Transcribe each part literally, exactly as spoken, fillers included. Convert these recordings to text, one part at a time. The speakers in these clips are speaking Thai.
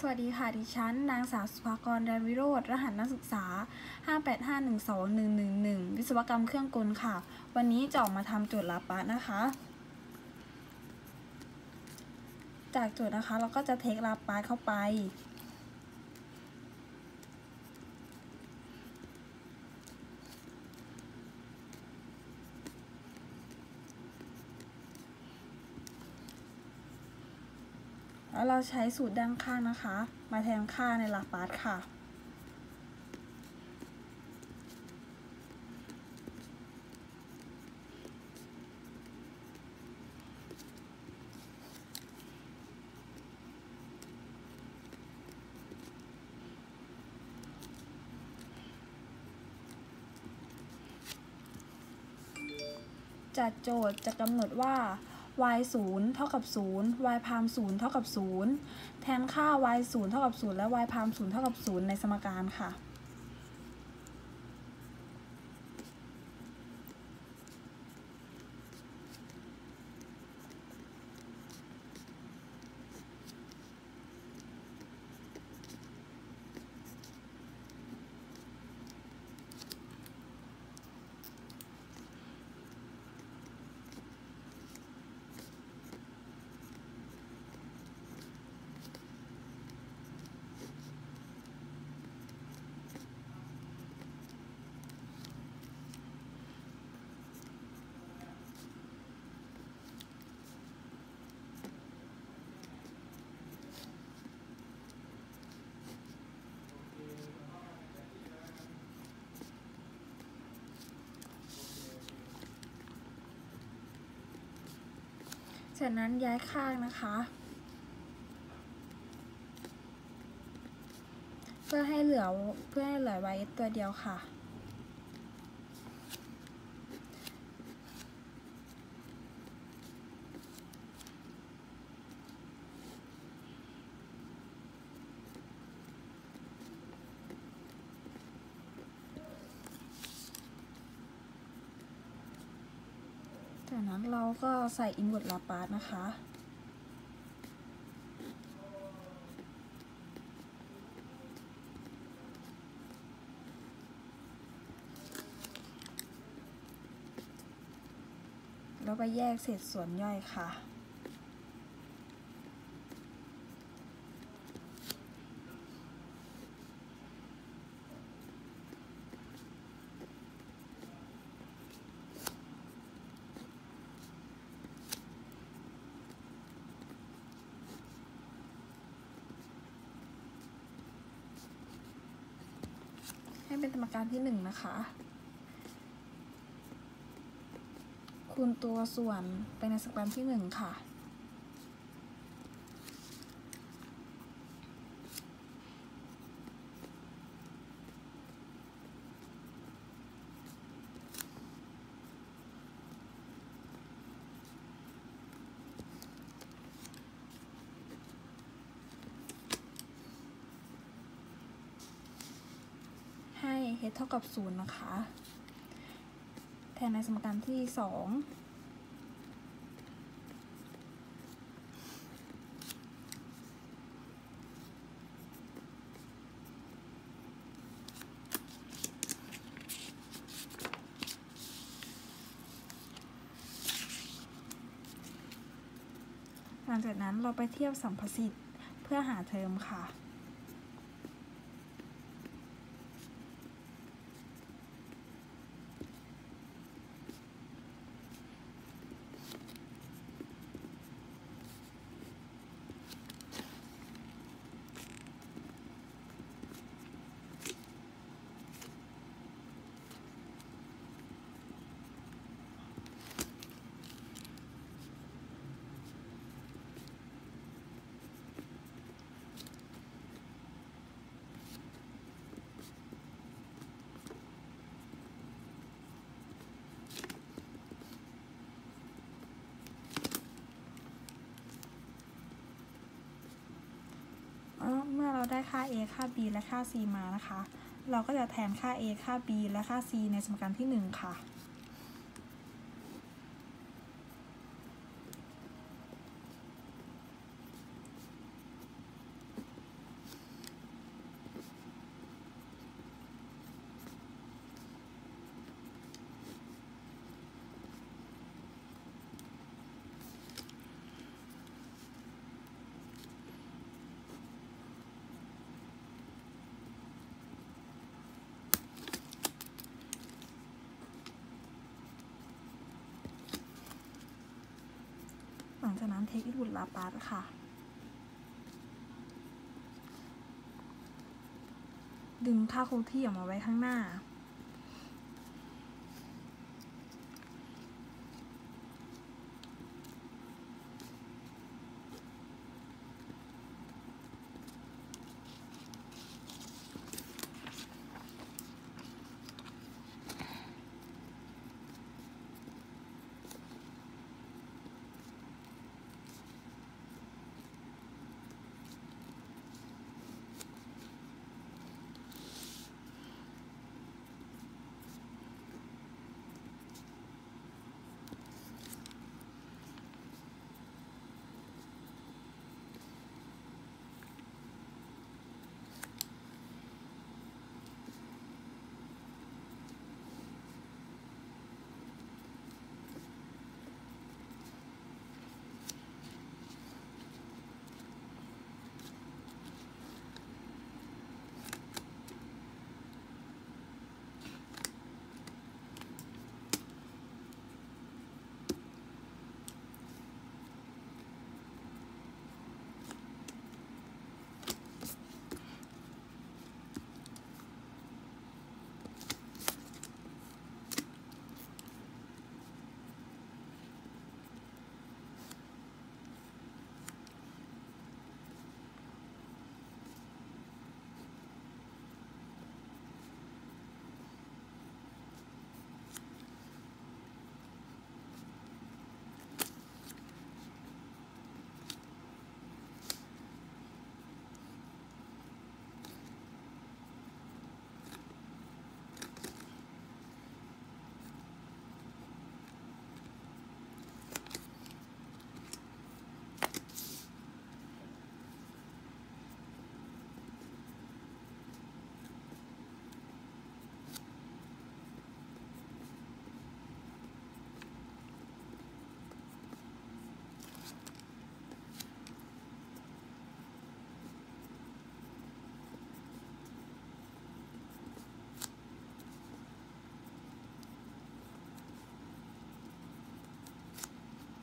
วัสดีค่ะดิฉันนางสาวสุภากร แดนวิโรจน์รหัสนักศึกษา ห้า แปด ห้า หนึ่ง สอง หนึ่ง หนึ่ง หนึ่ง วิศวกรรมเครื่องกลค่ะ วันนี้จะออกมาทำโจทย์ลาปาสนะคะ จากโจทย์นะคะเราก็จะเทคลาปาสเข้าไปแล้วเราใช้สูตรด้านข้างนะคะ มาแทนค่าในลาปาสค่ะจากโจทย์จะกำหนดว่า y ศูนย์เท่ากับศูนย์ y พามศูนย์เท่ากับศูนย์แทนค่า y ศูนย์เท่ากับศูนย์และ y พามศูนย์เท่ากับศูนย์ในสมการค่ะจากนั้นย้ายข้างนะคะ เพื่อให้เหลือเพื่อให้เหลือ y ตัวเดียวค่ะจากนั้นเราก็ใส่อินเวอร์ตลาปาสนะคะแล้วไปแยกเศษส่วนย่อยค่ะให้เป็นสมการที่หนึ่งนะคะคูณตัวส่วนไปในสมการที่หนึ่งค่ะให้ h เท่ากับศูนย์นะคะแทนในสมการที่สองหลังจากนั้นเราไปเทียบสัมประสิทธิ์เพื่อหาเทอมค่ะเมื่อเราได้ค่า a ค่า b และค่า c มานะคะเราก็จะแทนค่า a ค่า b และค่า c ในสมการที่หนึ่งค่ะจากนั้น take it would lapad ค่ะดึงค่าคงที่ออกมาไว้ข้างหน้า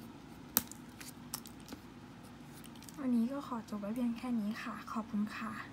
วันนี้ก็ขอจบไว้เพียงแค่นี้ค่ะขอบคุณค่ะ